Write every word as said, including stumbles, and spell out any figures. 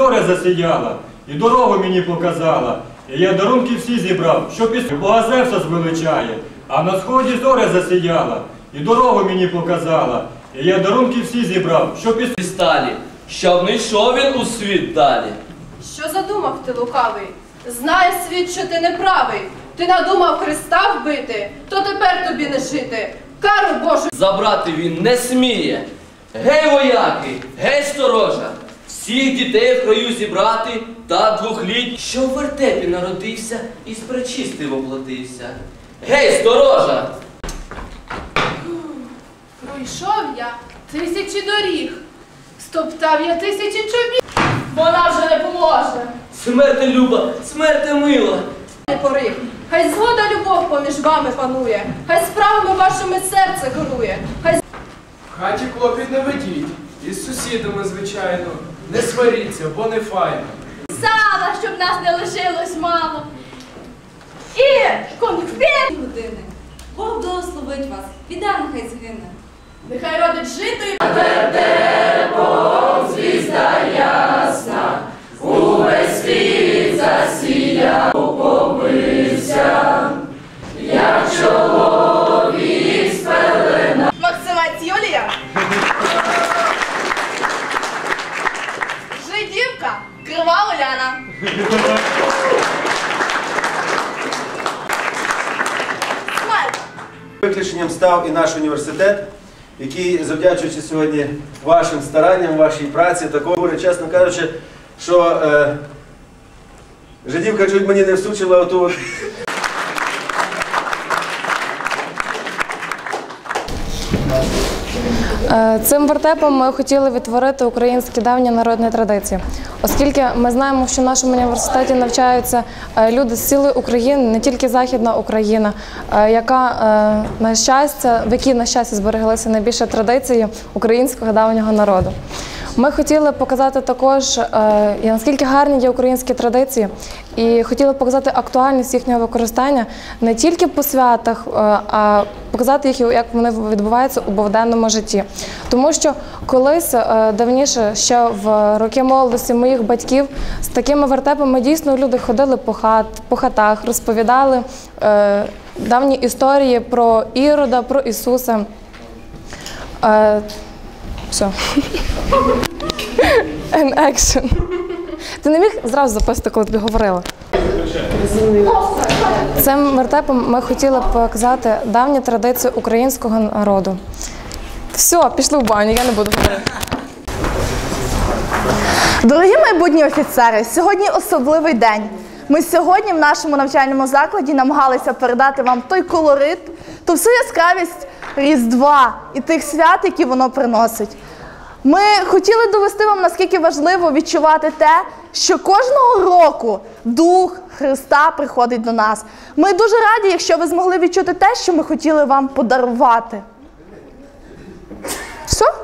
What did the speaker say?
зоря засіяла, і дорогу мені показала. І я дарунки всі зібрав, що після Бога Зевса звеличає. А на сході зоря засіяла, і дорогу мені показала. І я дарунки всі зібрав, що після сталі, щоб не йшов він у світ далі. Що задумав ти, лукавий? Знає світ, що ти неправий. Ти надумав Христа вбити, то тепер тобі не жити. Кару Божу Забрати він не сміє. Гей, вояки, гей, сторожа, всіх дітей в краю зібрати та двохліть, що в вертепі народився і з пречистим оплатився. Гей, сторожа! Пройшов я тисячі доріг, стоптав я тисячі чобіт. Вона вже не поможе. Смерти люба, смерти мила. Не порив. Хай згода любов поміж вами панує, хай справами вашими серце горує. Хай... В хаті клопіт не ведіть, із сусідами, звичайно, не сваріться, бо не файно. Сала, щоб нас не лишилось мало. І конфет години. Бог благословить вас, біда нехай згине. Нехай родить жито і Бог, звізда ясна, увесь світ засіяв, побився, як чоловік з пелена. Максимець Юлія. Жидівка Крива Уляна. Смальта. Виключенням став і наш університет, який, завдячуючи сьогодні вашим старанням, вашій праці, такого, чесно кажучи, що е, жидівка чуть мені не всучила оту от... Цим вертепом ми хотіли відтворити українські давні народні традиції, оскільки ми знаємо, що в нашому університеті навчаються люди з цілої України, не тільки Західна Україна, яка, на щастя, в якій, на щастя, збереглися найбільше традиції українського давнього народу. Ми хотіли показати також, наскільки гарні є українські традиції, і хотіли показати актуальність їхнього використання не тільки по святах, а показати їх, як вони відбуваються у повсякденному житті. Тому що колись, давніше, ще в роки молодості моїх батьків, з такими вертепами дійсно люди ходили по, хат, по хатах, розповідали е, давні історії про Ірода, про Ісуса. Е, все. And action. Ти не міг зразу записати, коли тобі говорила? Цим вертепом ми хотіли показати давні традиції українського народу. Все, пішли в баню, я не буду говорити. Дорогі майбутні офіцери, сьогодні особливий день. Ми сьогодні в нашому навчальному закладі намагалися передати вам той колорит, ту всю яскравість Різдва і тих свят, які воно приносить. Ми хотіли довести вам, наскільки важливо відчувати те, що кожного року Дух Христа приходить до нас. Ми дуже раді, якщо ви змогли відчути те, що ми хотіли вам подарувати. Все?